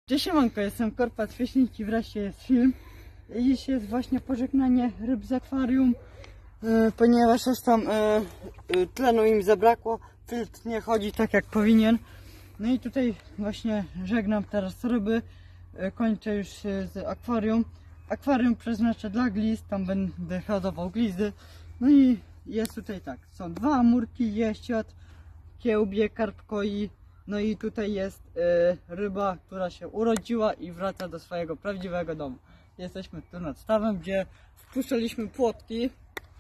Cześć, siemanko, jestem Korpat Fishing i wreszcie jest film. Dziś jest właśnie pożegnanie ryb z akwarium, ponieważ już tam tlenu im zabrakło, filtr nie chodzi tak jak powinien. No i tutaj właśnie żegnam teraz ryby, kończę już z akwarium. Akwarium przeznaczę dla glizd, tam będę hodował glizdy. No i jest tutaj tak, są dwa amurki, jesiot, kiełbie, karp koi. No i tutaj jest ryba, która się urodziła i wraca do swojego prawdziwego domu. Jesteśmy tu nad stawem, gdzie wpuszczaliśmy płotki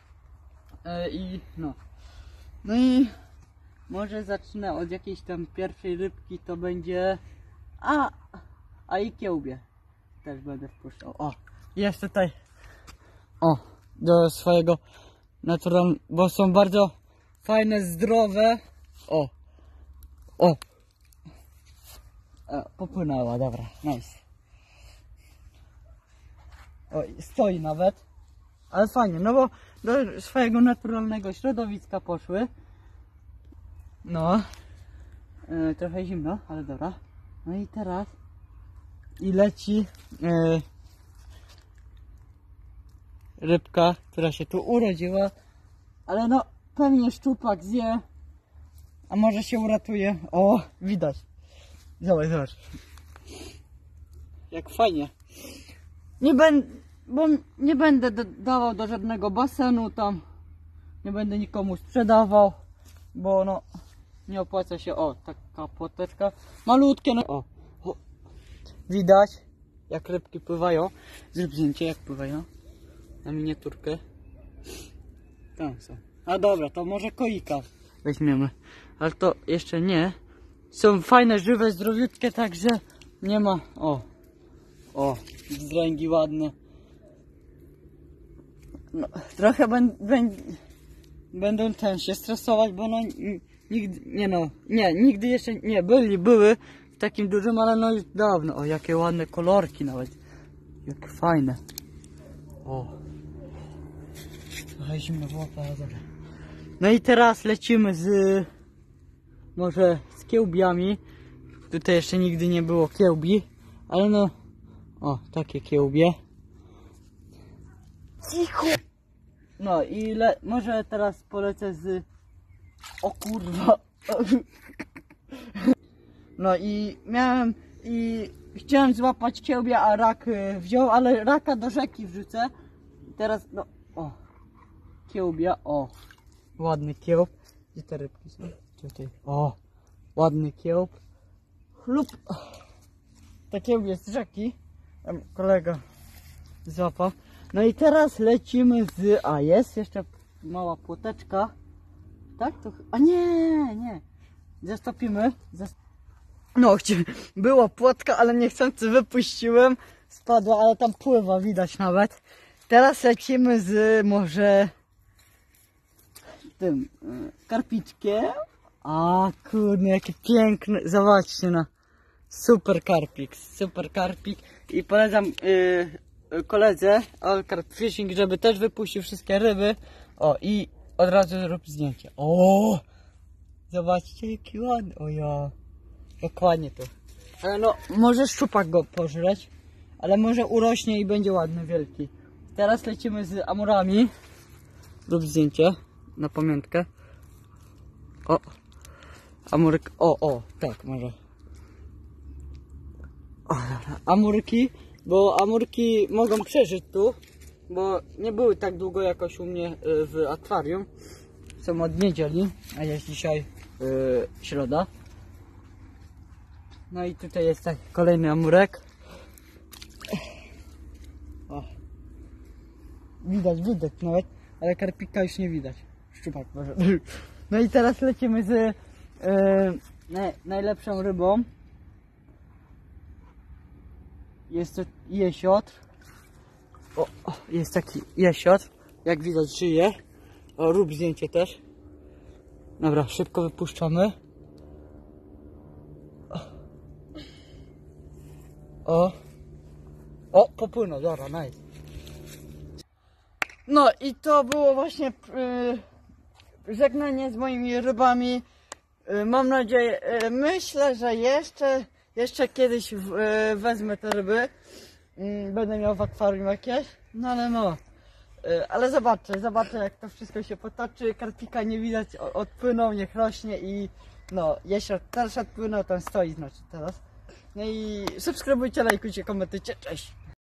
i no. No i może zacznę od jakiejś tam pierwszej rybki, to będzie a i kiełbie też będę wpuszczał. O, jest tutaj do swojego naturalnego, bo są bardzo fajne, zdrowe. O, popłynęła, dobra, nice. O, stoi nawet, ale fajnie, no bo do swojego naturalnego środowiska poszły. No, trochę zimno, ale dobra. No i teraz leci rybka, która się tu urodziła, ale no pewnie szczupak zje, a może się uratuje. O, widać. Zobacz. Jak fajnie. Nie będę dawał do żadnego basenu tam. Nie będę nikomu sprzedawał, bo no nie opłaca się. O, taka płoteczka. Malutkie, no. O. Widać jak rybki pływają. Zrób zdjęcie jak pływają. Na miniaturkę. Tam są. A dobra, to może koika weźmiemy. Ale to jeszcze nie. Są fajne, żywe, zdrowiutkie, także nie ma. O, zdręgi ładne. No, trochę będą się stresować, bo no nigdy jeszcze nie były w takim dużym, ale no już dawno. O, jakie ładne kolorki nawet. Jakie fajne. O. Trochę zimno było, ale dobra. No i teraz lecimy może z kiełbiami. Tutaj jeszcze nigdy nie było kiełbi, ale no, takie kiełbie. Cicho! No i może teraz polecę o kurwa. No i chciałem złapać kiełbie, a rak wziął, ale raka do rzeki wrzucę. I teraz kiełbia, ładny kiełb. Gdzie te rybki są? Tutaj. Ładny kiełb. Chlup. Ta kiełbie z rzeki. Tam kolega złapał. No i teraz lecimy jest jeszcze mała płoteczka. Tak? Nie. Zastopimy. No, była płotka, ale niechcący wypuściłem. Spadła, ale tam pływa, widać nawet. Teraz lecimy może tym karpiczkiem. A kurde, jakie piękne, zobaczcie na super karpik i polecam koledze All Carp Fishing, żeby też wypuścił wszystkie ryby. I od razu zrób zdjęcie. Zobaczcie jaki ładny, jak ładnie to. Ale no, może szczupak go pożreć, ale może urośnie i będzie ładny, wielki. Teraz lecimy z amurami. Rób zdjęcie na pamiątkę. Amurek, tak może. Dobra, amurki, bo amurki mogą przeżyć tu, bo nie były tak długo jakoś u mnie w akwarium. Są od niedzieli, a jest dzisiaj środa. No i tutaj jest taki kolejny amurek. Widać nawet, ale karpika już nie widać. Szczupak może. No i teraz lecimy z najlepszą rybą. Jest to jesiotr. Jest taki jesiotr. Jak widać żyje. Rób zdjęcie też. Dobra, szybko wypuszczamy. Popłynął, dobra, nice. No i to było właśnie żegnanie z moimi rybami. Mam nadzieję, myślę, że jeszcze Jeszcze kiedyś wezmę te ryby. Będę miał w akwarium jakieś. No ale no. Ale zobaczę jak to wszystko się potoczy. Karpika nie widać, odpłynął, niech rośnie i no, jeśli teraz odpłynął, to stoi znaczy teraz. No i subskrybujcie, lajkujcie, komentujcie, cześć!